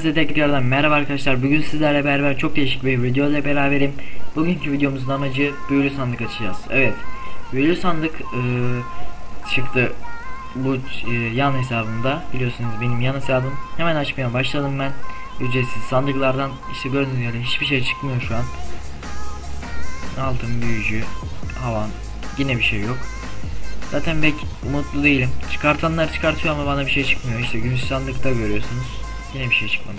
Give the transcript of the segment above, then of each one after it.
Hepinize tekrardan merhaba arkadaşlar. Bugün sizlerle beraber çok değişik bir video ile beraberim. Bugünkü videomuzun amacı büyülü sandık açacağız. Evet, büyülü sandık çıktı bu yan hesabımda. Biliyorsunuz benim yan hesabım. Hemen açmaya başladım ben. Ücretsiz sandıklardan işte gördüğünüz gibi hiçbir şey çıkmıyor şu an. Altın, büyücü, havan, yine bir şey yok. Zaten pek umutlu değilim. Çıkartanlar çıkartıyor ama bana bir şey çıkmıyor. İşte gümüş sandıkta görüyorsunuz. Yine bir şey çıkmadı.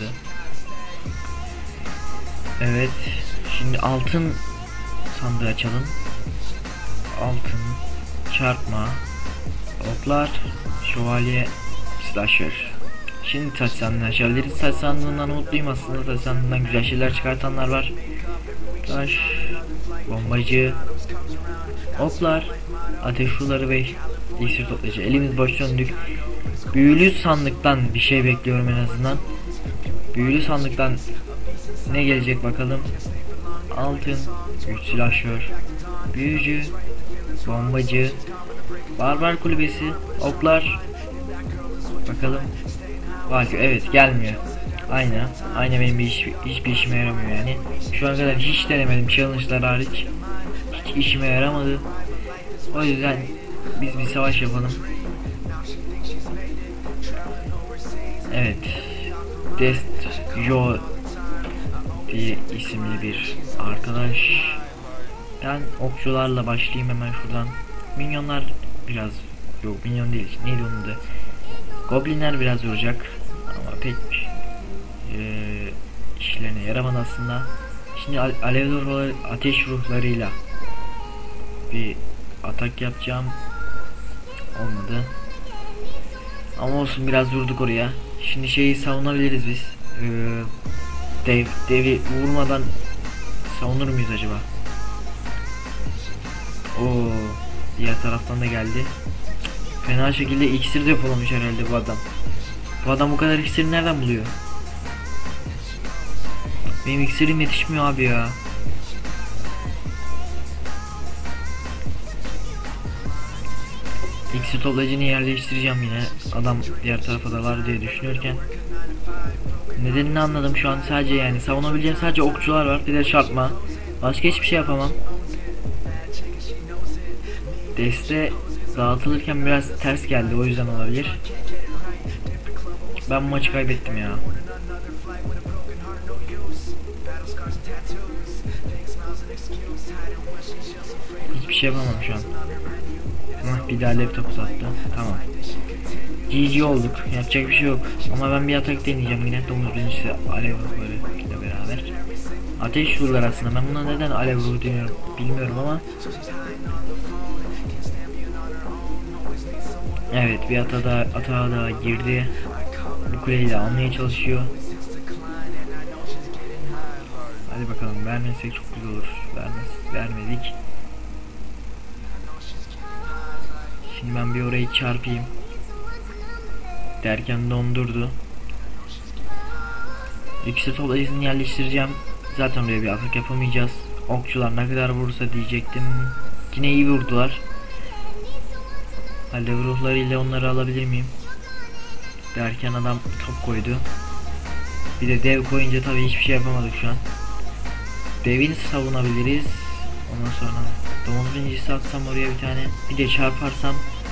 Evet. Şimdi altın sandığı açalım. Altın, çarpma, oklar, şövalye, slasher. Şimdi taş sandığını açabiliriz. Taş sandığından mutluyum aslında. Taş sandığından güzel şeyler çıkartanlar var. Taş, bombacı, oklar, ateş ruları ve iksir toplayıcı. Elimiz boş döndük. Büyülü sandıktan bir şey bekliyorum en azından. Büyülü sandıktan ne gelecek bakalım. Altın, güç silahşör, büyücü, bombacı, barbar kulübesi, oklar. Bakalım. Bak evet gelmiyor. Aynı benim hiçbir işime yaramıyor yani. Şu ana kadar hiç denemedim challenge'lar hariç. Hiç işime yaramadı. O yüzden biz bir savaş yapalım. Evet. Destjo diye isimli bir arkadaş. Ben okçularla başlayayım hemen şuradan. Minyonlar biraz yok, minyon değil. Neydi onun da? Goblinler biraz vuracak ama pek işlerine yaramadı aslında. Şimdi alev ruhları, ateş ruhlarıyla bir atak yapacağım. Olmadı. Ama olsun, biraz vurduk oraya. Şimdi şeyi savunabiliriz biz. Devi vurmadan savunur muyuz acaba? Oo, diğer taraftan da geldi. Fena şekilde iksir depolamış herhalde bu adam. Bu adam bu kadar iksiri nereden buluyor? Benim iksirim yetişmiyor abi ya. İksir toplayıcını yerleştireceğim yine. Adam diğer tarafa da var diye düşünürken. Nedenini anladım şu an, sadece yani savunabileceğim sadece okçular var, bir de çarpma. Başka hiçbir şey yapamam. Deste dağıtılırken biraz ters geldi, o yüzden olabilir. Ben bu maçı kaybettim ya. Hiçbir şey yapamam şu an. Bir daha laptopu sattı. Tamam. GG olduk. Yapacak bir şey yok. Ama ben bir atak deneyeceğim yine. Domuz birincisi alev ruhları ile beraber. Ateş ruhlar aslında. Ben buna neden alev ruhu deniyorum bilmiyorum ama. Evet, bir atağa da girdi. Bu kuleyi de almaya çalışıyor. Hadi bakalım, vermezsek çok güzel olur. Vermedik. Şimdi ben bir orayı çarpayım derken dondurdu. İksir toplayıcısını yerleştireceğim. Zaten oraya bir atak yapamayacağız. Okçular ne kadar vurursa diyecektim. Yine iyi vurdular. Alev ruhlarıyla onları alabilir miyim derken adam top koydu. Bir de dev koyunca tabii hiçbir şey yapamadık şu an. Devini savunabiliriz. Ondan sonra domuz birincisi atsam oraya bir tane, bir de çarparsam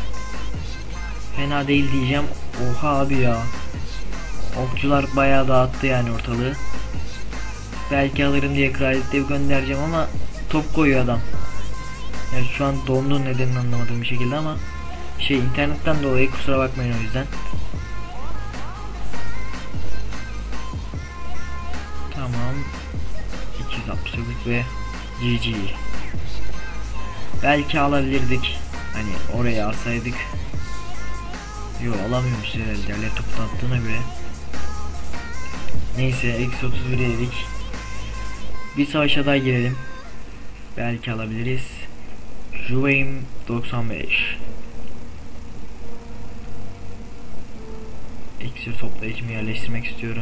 fena değil diyeceğim. Oha abi ya, okçular bayağı dağıttı yani ortalığı. Belki alırım diye kraliyet dev göndereceğim ama top koyuyor adam. Yani şu an dondu, nedenini anlamadığım bir şekilde ama internetten dolayı, kusura bakmayın o yüzden. Tamam, 269 ve GG. Belki alabilirdik. Hani oraya alsaydık. Yok, alamıyormuş herhalde. Laptopu attığına göre. Neyse, eksi 31 yedik. Bir savaşa daha girelim. Belki alabiliriz. Juveim 95. İksir toplayıcımı yerleştirmek istiyorum.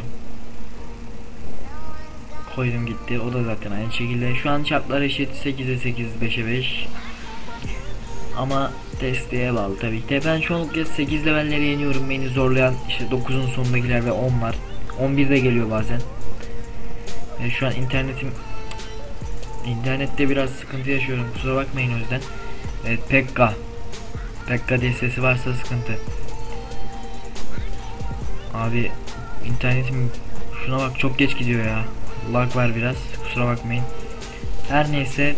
Koydum gitti. O da zaten aynı şekilde. Şu an çarplar eşit, 8'e 8, 5'e 5. Ama desteğe bağlı tabii ki de. Ben çoğunlukla 8 levelleri yeniyorum. Beni zorlayan işte 9'un sonundakiler ve 10 var. 11'de geliyor bazen. Şu an internette biraz sıkıntı yaşıyorum. Kusura bakmayın o yüzden. Evet, Pekka diye sesi varsa sıkıntı. Abi internetim şuna bak, çok geç gidiyor ya. Lag var biraz. Kusura bakmayın. Her neyse.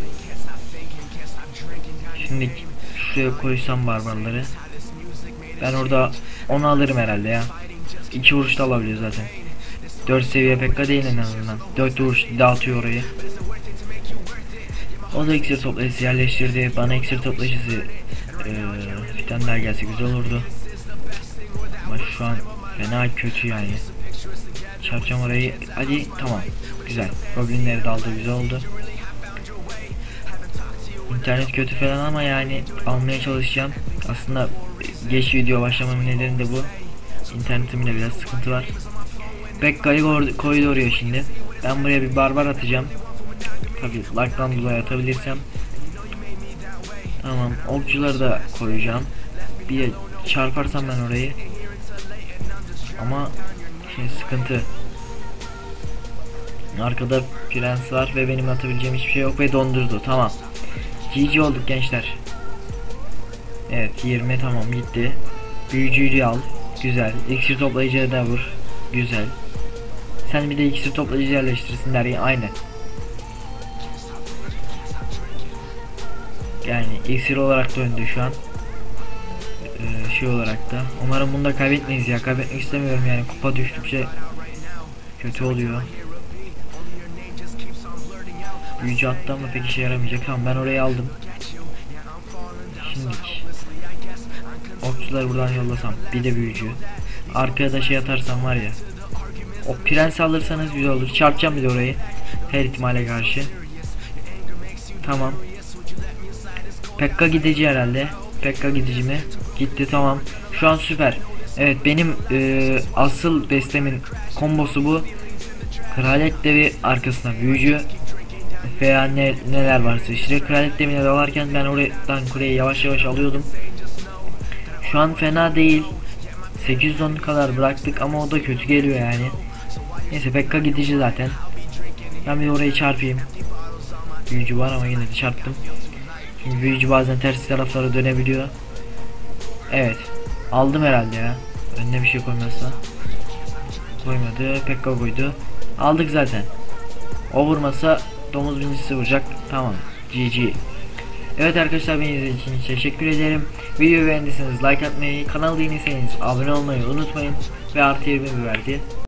Şimdi şuraya koysam barbarları. Ben orada onu alırım herhalde ya. 2 vuruşta alabiliyor zaten. 4 seviye Pekka değil en azından. 4 vuruş dağıtıyor orayı. O da iksir toplayıcısı yerleştirdi. Bana iksir toplayıcısı bir tane daha gelse güzel olurdu. Ama şu an fena kötü yani. Çarpacağım orayı. Hadi tamam. Güzel. Goblinleri de aldı, güzel oldu. İnternet kötü falan ama yani almaya çalışacağım. Aslında geç video başlamamın nedeni de bu. İnternetimde biraz sıkıntı var. Pekka'yı koydu oraya şimdi. Ben buraya bir barbar atacağım. Tabii lag'dan dolayı atabilirsem. Tamam, okçuları da koyacağım. Bir çarparsam ben orayı. Ama şimdi sıkıntı. Arkada prens var ve benim atabileceğim hiçbir şey yok ve dondurdu. Tamam. GG olduk gençler. Evet, 20 tamam gitti. Büyücüyü al. Güzel. İksir toplayıcıya da vur. Güzel. Sen bir de iksir toplayıcı yerleştirsin der ya, aynı. Yani iksir olarak döndü şu an. Şey olarak da. Umarım bunu da kaybetmeyiz ya. Kaybetmek istemiyorum yani. Kupa düştükçe kötü oluyor. Büyücü attı ama pek işe yaramayacak. Tamam, ben orayı aldım. Şimdi okçuları buradan yollasam. Bir de büyücü. Arkaya da şey atarsam var ya. O prens alırsanız güzel olur. Çarpacağım bir de orayı. Her ihtimale karşı. Tamam. Pekka gidici herhalde. Pekka gidici mi? Gitti, tamam. Şu an süper. Evet, benim asıl destemin kombosu bu. Kraliyet devi arkasına büyücü veya neler varsa işte. Kraliyet devine dalarken ben oradan kuleyi yavaş yavaş alıyordum. Şu an fena değil. 810 kadar bıraktık ama o da kötü geliyor yani. Neyse, Pekka gidici zaten. Ben bir orayı çarpayım. Büyücü var ama yine de çarptım. Çünkü büyücü bazen ters taraflara dönebiliyor. Evet. Aldım herhalde ya. Önüne bir şey koymazsa. Koymadı. Pekka koydu. Aldık zaten. O vurmasa domuz binicisi vuracak. Tamam. GG. Evet arkadaşlar, beni izlediğiniz için teşekkür ederim. Videoyu beğendiyseniz like atmayı, kanala yeniyseniz abone olmayı unutmayın. Ve artı 20 verdi.